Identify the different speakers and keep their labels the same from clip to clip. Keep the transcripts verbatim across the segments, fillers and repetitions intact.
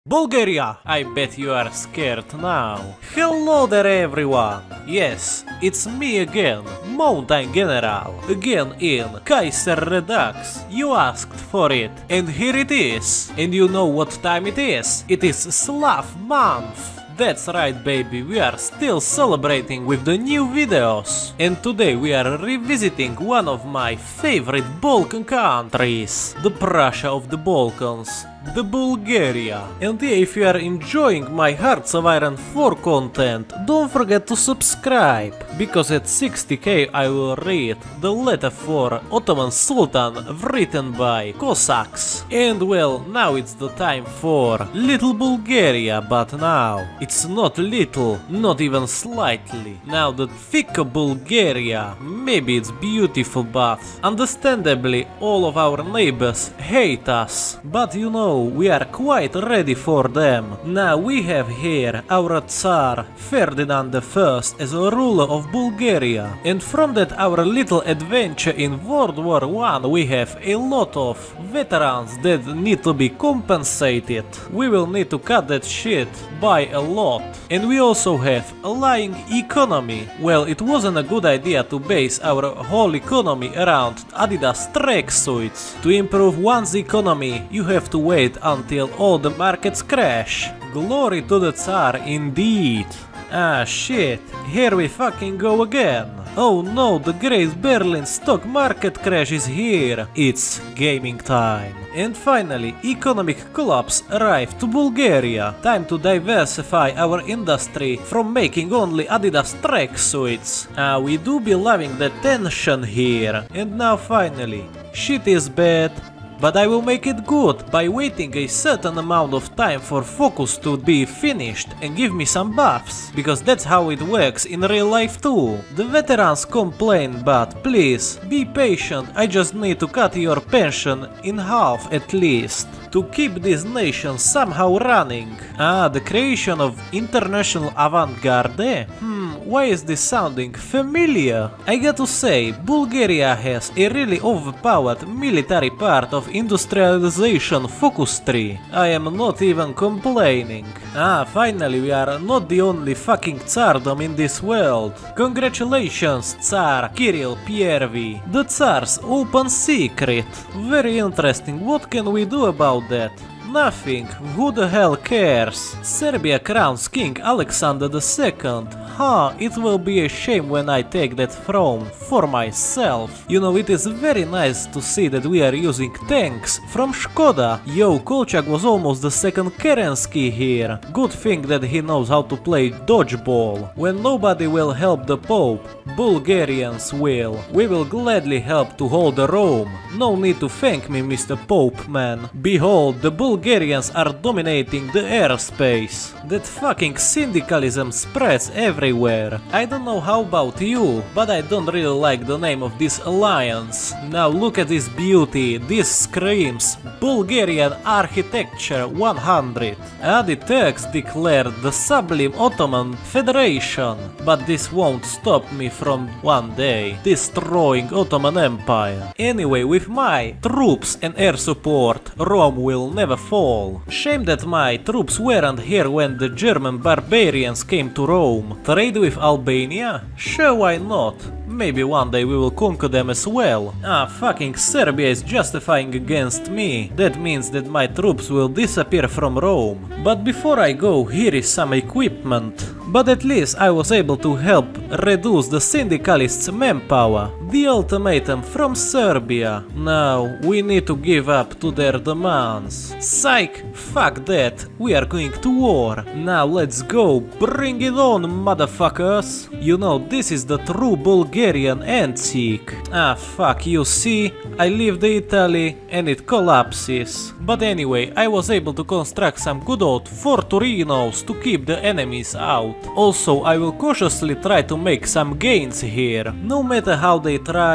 Speaker 1: Bulgaria! I bet you are scared now. Hello there everyone! Yes, it's me again, Mountain General, again in Kaiser Redux. You asked for it, and here it is. And you know what time it is? It is Slav month. That's right, baby, we are still celebrating with the new videos. And today we are revisiting one of my favorite Balkan countries, the Prussia of the Balkans, the Bulgaria. And yeah, if you are enjoying my Hearts of Iron four content, don't forget to subscribe, because at sixty K I will read the letter for Ottoman Sultan written by Cossacks. And well, now it's the time for Little Bulgaria, but now it's not little, not even slightly. Now the thick Bulgaria, maybe it's beautiful, but understandably all of our neighbors hate us. But you know, we are quite ready for them. Now we have here our Tsar Ferdinand the First as a ruler of Bulgaria. And from that our little adventure in World War One we have a lot of veterans that need to be compensated. We will need to cut that shit by a lot. And we also have a lying economy. Well, it wasn't a good idea to base our whole economy around Adidas tracksuits. To improve one's economy, you have to wait until all the markets crash. Glory to the Tsar indeed. Ah shit, here we fucking go again. Oh no, the Great Berlin stock market crash is here. It's gaming time. And finally, economic collapse arrived to Bulgaria. Time to diversify our industry from making only Adidas tracksuits. Ah, we do be loving the tension here. And now finally, shit is bad, but I will make it good by waiting a certain amount of time for focus to be finished and give me some buffs, because that's how it works in real life too. The veterans complain, but please, be patient, I just need to cut your pension in half at least, to keep this nation somehow running. Ah, the creation of International Avant-Garde? Hmm, why is this sounding familiar? I got to say, Bulgaria has a really overpowered military part of industrialization focus tree. I am not even complaining. Ah, finally we are not the only fucking tsardom in this world. Congratulations, Tsar Kirill Первый. The Tsar's open secret. Very interesting, what can we do about that? Nothing, who the hell cares? Serbia crowns King Alexander the Second. Huh, it will be a shame when I take that throne for myself. You know, it is very nice to see that we are using tanks from Škoda. Yo, Kolchak was almost the second Kerensky here. Good thing that he knows how to play dodgeball. When nobody will help the Pope, Bulgarians will. We will gladly help to hold Rome. No need to thank me, Mister Pope, man. Behold, the Bulgarians are dominating the airspace. That fucking syndicalism spreads everywhere. I don't know how about you, but I don't really like the name of this alliance. Now look at this beauty, this screams Bulgarian Architecture one hundred. Ah, the Turks declared the Sublime Ottoman Federation, but this won't stop me from one day destroying Ottoman Empire. Anyway, with my troops and air support, Rome will never fall. Shame that my troops weren't here when the German barbarians came to Rome. Trade with Albania? Sure, why not? Maybe one day we will conquer them as well. Ah, fucking Serbia is justifying against me. That means that my troops will disappear from Rome. But before I go, here is some equipment. But at least I was able to help reduce the syndicalists' manpower. The ultimatum from Serbia. Now, we need to give up to their demands. Psych! Fuck that! We are going to war. Now let's go! Bring it on, motherfuckers! You know, this is the true Bulgarian antique. Ah, fuck, you see? I leave the Italy and it collapses. But anyway, I was able to construct some good old forturinos to keep the enemies out. Also, I will cautiously try to make some gains here. No matter how they try,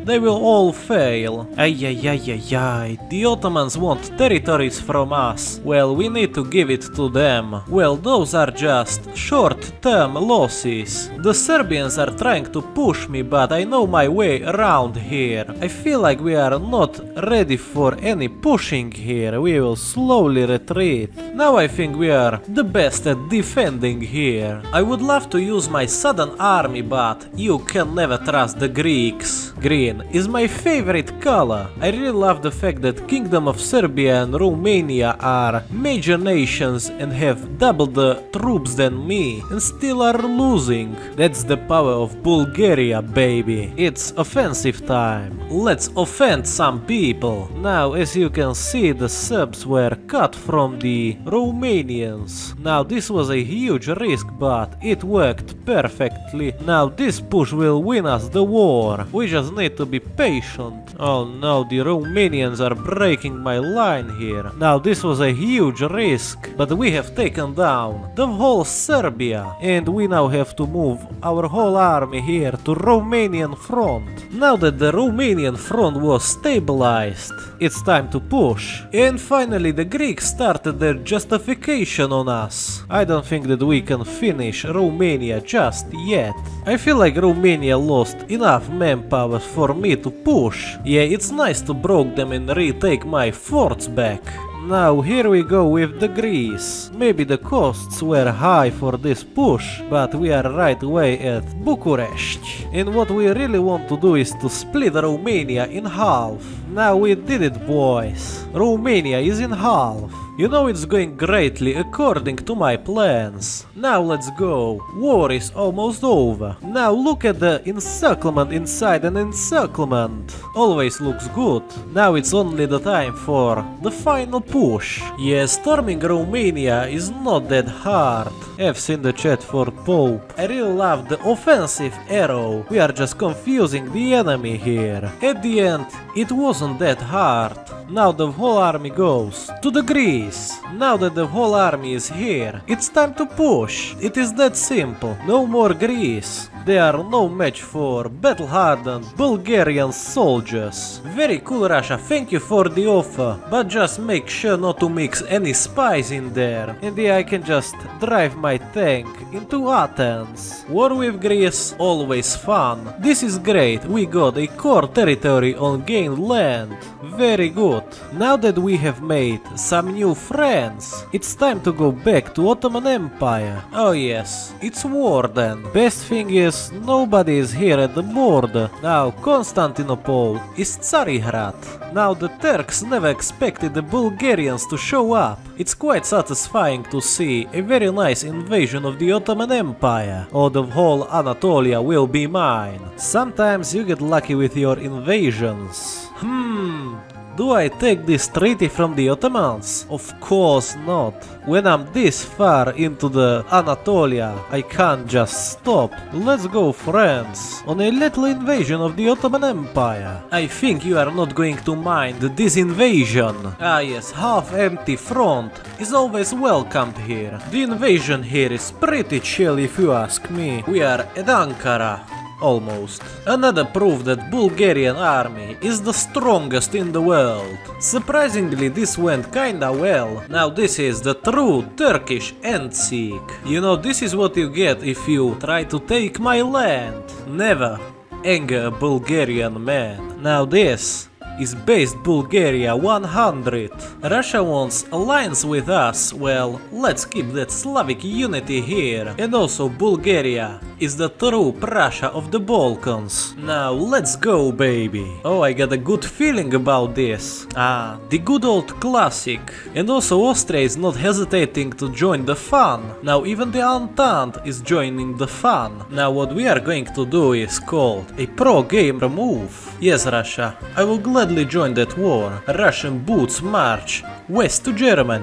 Speaker 1: they will all fail. Ay ay ay ay ay, the Ottomans want territories from us. Well, we need to give it to them. Well, those are just short-term losses. The Serbians are trying to push me, but I know my way around here. I feel like we are not ready for any pushing here. We will slowly retreat. Now I think we are the best at defending here. I would love to use my southern army, but you can never trust the Greeks. Green is my favorite color. I really love the fact that Kingdom of Serbia and Romania are major nations and have double the troops than me and still are losing. That's the power of Bulgaria, baby. It's offensive time. Let's offend some people. Now, as you can see, the Serbs were cut from the Romanians. Now this was a huge risk, but it worked perfectly. Now this push will win us the war. We just need to be patient. Oh no, the Romanians are breaking my line here. Now this was a huge risk, but we have taken down the whole Serbia, and we now have to move our whole army here to Romanian front. Now that the Romanian front was stabilized, it's time to push. And finally the Greeks started their justification on us. I don't think that we can finish Romania just yet. I feel like Romania lost enough manpower for me to push. Yeah, it's nice to broke them and retake my forts back. Now here we go with the Greece. Maybe the costs were high for this push, but we are right away at Bucharest. And what we really want to do is to split Romania in half. Now we did it, boys. Romania is in half. You know it's going greatly according to my plans. Now let's go. War is almost over. Now look at the encirclement inside an encirclement. Always looks good. Now it's only the time for the final push. Yeah, storming Romania is not that hard. F's in the chat for Pope. I really love the offensive arrow. We are just confusing the enemy here. At the end, it wasn't that hard. Now the whole army goes to the Greece. Now that the whole army is here, it's time to push. It is that simple. No more Greece. They are no match for battle-hardened Bulgarian soldiers. Very cool, Russia, thank you for the offer. But just make sure not to mix any spies in there. And yeah, I can just drive my tank into Athens. War with Greece, always fun. This is great, we got a core territory on gained land. Very good. Now that we have made some new friends, it's time to go back to Ottoman Empire. Oh yes, it's war then. Best thing is nobody is here at the border. Now Constantinople is Tsarigrat. Now the Turks never expected the Bulgarians to show up. It's quite satisfying to see a very nice invasion of the Ottoman Empire. Oh, the whole Anatolia will be mine. Sometimes you get lucky with your invasions. Hmm... Do I take this treaty from the Ottomans? Of course not. When I'm this far into the Anatolia, I can't just stop. Let's go, friends, on a little invasion of the Ottoman Empire. I think you are not going to mind this invasion. Ah yes, half-empty front is always welcomed here. The invasion here is pretty chill if you ask me. We are at Ankara. Almost. Another proof that Bulgarian army is the strongest in the world. Surprisingly, this went kinda well. Now this is the true Turkish Endsieg. You know, this is what you get if you try to take my land. Never anger a Bulgarian man. Now this is based Bulgaria one hundred. Russia wants alliance with us. Well, let's keep that Slavic unity here. And also Bulgaria is the true Prussia of the Balkans. Now let's go, baby. Oh, I got a good feeling about this. Ah, the good old classic. And also Austria is not hesitating to join the fun. Now even the Entente is joining the fun. Now what we are going to do is called a pro-gamer move. Yes, Russia, I will gladly join that war. Russian boots march west to Germany.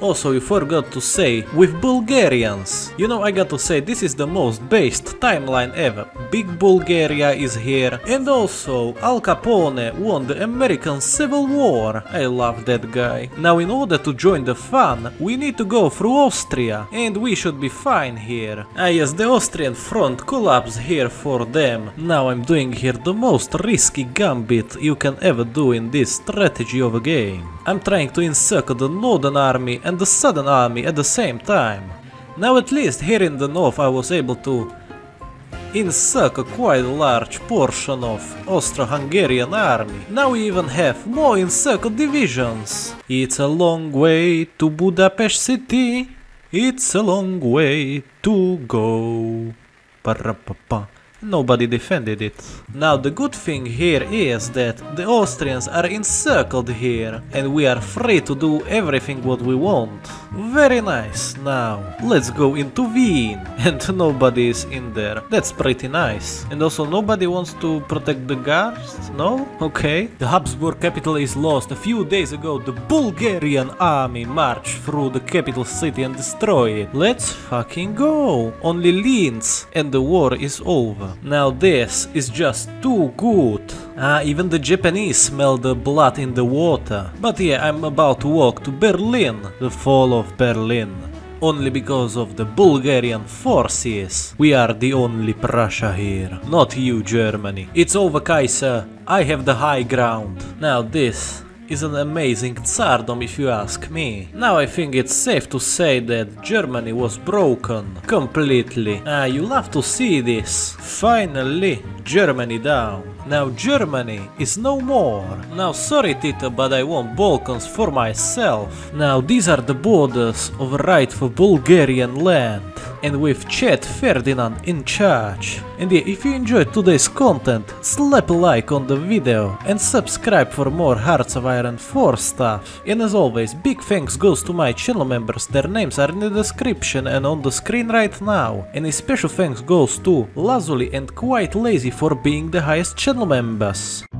Speaker 1: Also, you forgot to say, with Bulgarians. You know, I got to say, this is the most based timeline ever. Big Bulgaria is here. And also, Al Capone won the American Civil War. I love that guy. Now, in order to join the fun, we need to go through Austria. And we should be fine here. Ah yes, the Austrian front collapsed here for them. Now I'm doing here the most risky gambit you can ever do in this strategy of a game. I'm trying to encircle the northern army and the southern army at the same time. Now at least here in the north I was able to encircle quite a large portion of Austro-Hungarian army. Now we even have more encircled divisions. It's a long way to Budapest city. It's a long way to go. Ba-ra-pa-pa. Nobody defended it. Now the good thing here is that the Austrians are encircled here and we are free to do everything what we want. Very nice. Now let's go into Wien and nobody is in there. That's pretty nice. And also nobody wants to protect the guards? No? Okay. The Habsburg capital is lost. A few days ago the Bulgarian army marched through the capital city and destroyed it. Let's fucking go. Only Linz and the war is over. Now this is just too good. Ah, even the Japanese smell the blood in the water. But yeah, I'm about to walk to Berlin. The fall of Berlin. Only because of the Bulgarian forces. We are the only Prussia here. Not you, Germany. It's over, Kaiser. I have the high ground. Now this is an amazing Tsardom if you ask me. Now I think it's safe to say that Germany was broken completely. Ah, you love to see this. Finally, Germany down. Now Germany is no more. Now sorry Tito, but I want Balkans for myself. Now these are the borders of rightful Bulgarian land. And with Chet Ferdinand in charge. And yeah, if you enjoyed today's content, slap a like on the video and subscribe for more Hearts of Iron four stuff. And as always, big thanks goes to my channel members, their names are in the description and on the screen right now. And a special thanks goes to Lazuli and Quite Lazy for being the highest channel members.